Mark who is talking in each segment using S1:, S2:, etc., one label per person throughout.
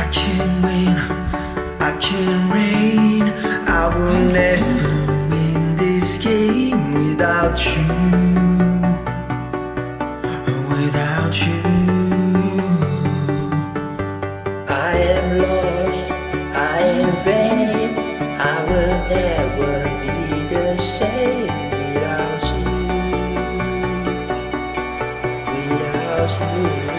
S1: can't win, I can't reign. I will never win this game without you, without you.
S2: I am lost, I am vain. I will never be the same without you, without you.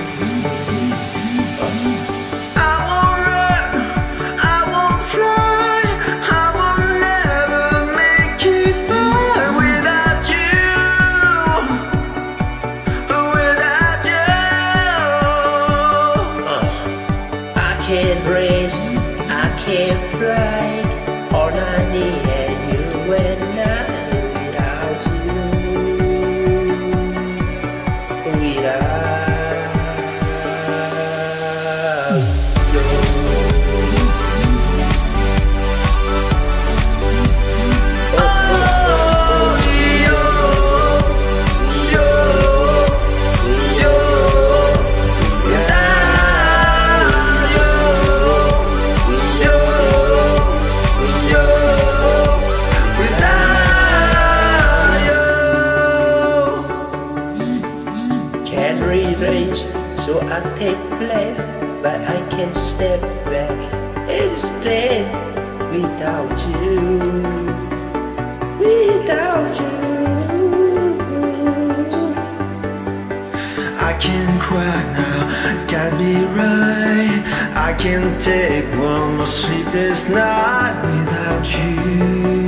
S2: I can't race, I can't fly. All I need is you and I. Without you, without race, so I take blame, but I can't step back instead. Without you, without you.
S1: I can't cry now, gotta be right. I can't take one more sleepless night without you.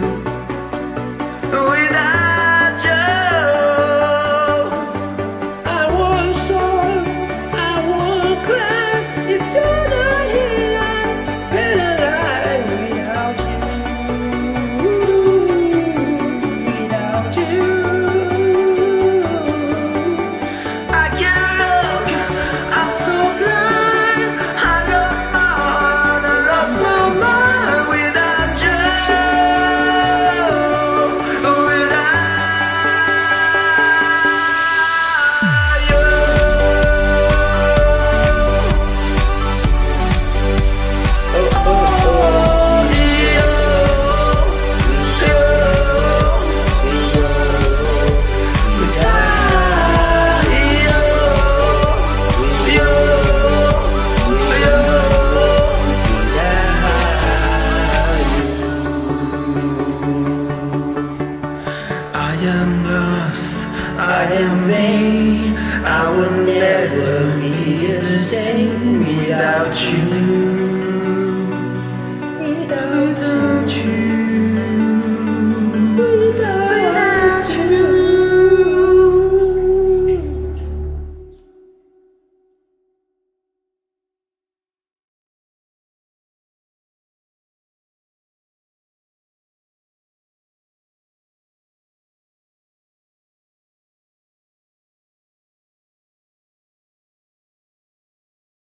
S1: I am lost, I am vain. I will never be the same without you.